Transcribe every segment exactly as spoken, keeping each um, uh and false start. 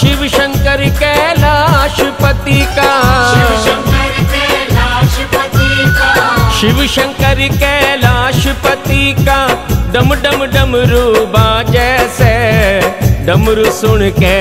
शिव शंकर कैलाशपति का, शिव शंकर कैलाशपति का, शिव शंकर कैलाशपति का डम डम डमरू बाजे से डमरू सुन के,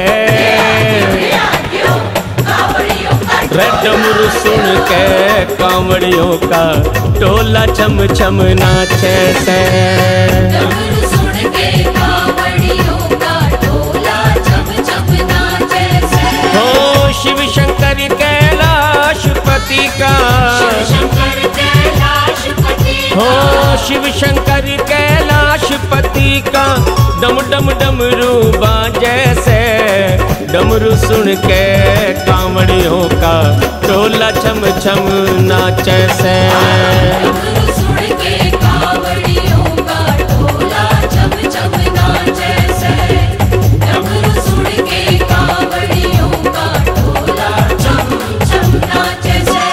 रे डमरू सुन के कांवड़ियों का टोला छम छम नाचे से। डमरू सुन के कांवड़ियों का टोला छम छम नाचे से। हो शिव शंकर कैलाशपति का, शिव शंकर कैलाशपति का, हो शिव शंकर कैलाशपति का डम डम डमरू बाजे से डमरू सुन के कांवड़ियों का टोला छम छम नाचे से। डमरू सुन के कांवड़ियों का टोला छम छम नाचे से। डमरू सुन के कांवड़ियों का टोला छम छम नाचे से।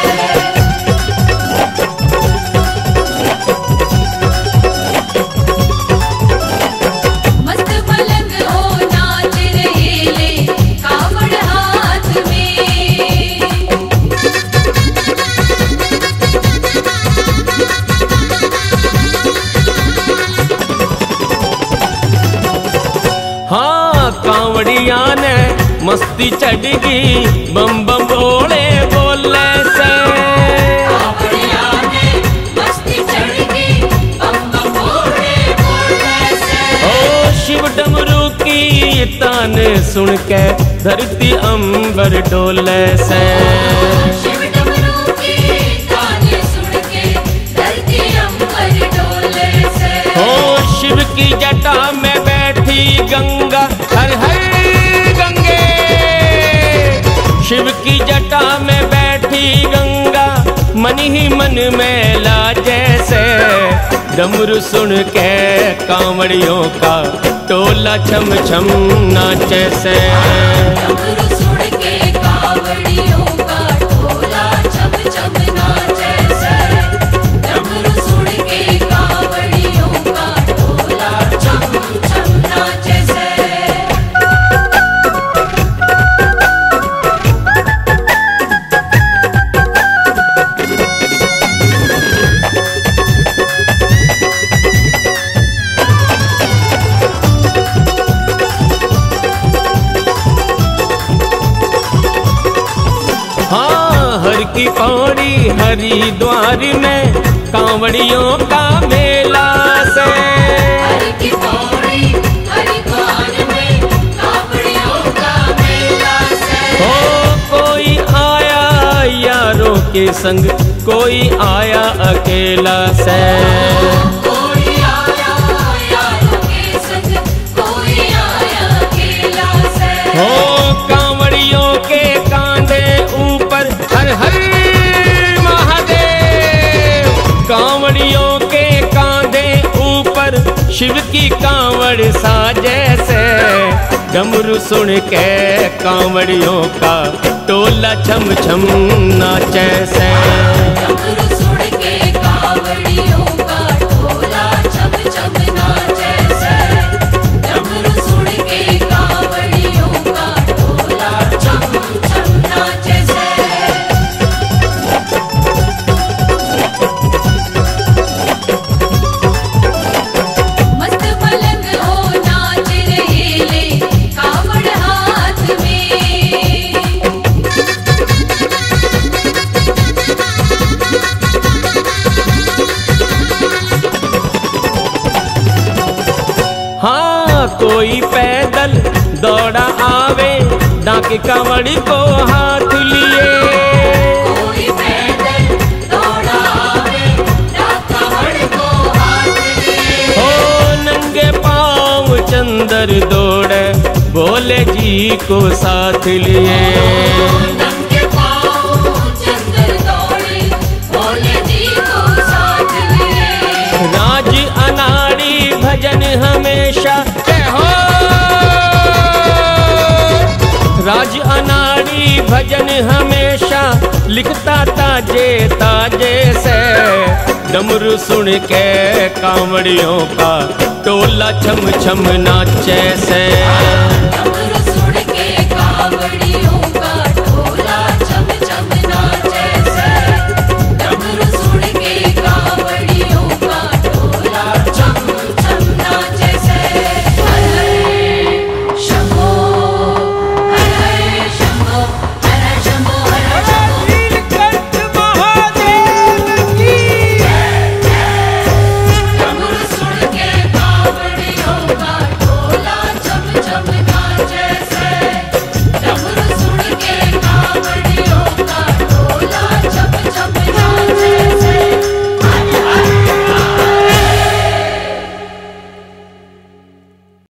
मस्त पलंग हो नाच रहे ले कावड़ हाथ में। हाँ कांवड़िया ने मस्ती चढ़ गई बम बम बोले बोले से। कांवड़िया ने मस्ती चढ़ गई बम बम बोले बोले से। ओ शिव डमरू की तान सुन के धरती अंबर डोले से। शिव डमरू की ताने सुन के धरती अंबर डोले से। ओ शिव की जटा में बैठी गंगा हर हर गंगे, शिव की जटा में बैठी गंगा मन ही मन में लाजे से डमरू सुन के कांवड़ियों का टोला छम छम नाचे से। डमरू सुन के कांवड़ियों का टोला छम छम नाचे से। डमरू सुन के कांवड़ियों का टोला छम छम नाचे से। हाँ हर की पौड़ी हरिद्वार में कांवड़ियों का मेला से। हर की पौड़ी हरिद्वार में कांवड़ियों का मेला से। हो कोई आया यारों के संग कोई आया अकेला से। कोई आया यारों के संग कोई आया अकेला से। हो कांवड़ियों के कांधे ऊपर हर हर महादेव, कांवड़ियों के कांधे ऊपर शिव की कांवड़ साजे से डमरू सुन के कांवड़ियों का टोला छम छम नाचे से। डमरू सुन के कांवड़ियों का टोला छम छम नाचे से। डमरू सुन के कांवड़ियों का टोला छम छम नाचे से। मस्त पलंग हो नाच रहे ले कावड़ हाथ में। हाँ कोई पैदल दौड़ा आवे डाके कांवड़ी को हाथ लिए। कोई पैदल दौड़ा आवे डाका कावड़ को हाथ लिए। हो नंगे पाँव चंदर दौड़े भोले जी को साथ लिए। नंगे पाँव चंदर दौड़े भोले जी को साथ लिए। राज अनाड़ी भजन हमेशा जय हो, राज अनाड़ी भजन हमेशा लिखता ताजे ताजे से डमरू सुन के कांवड़ियों का टोला छम छम नाचे से।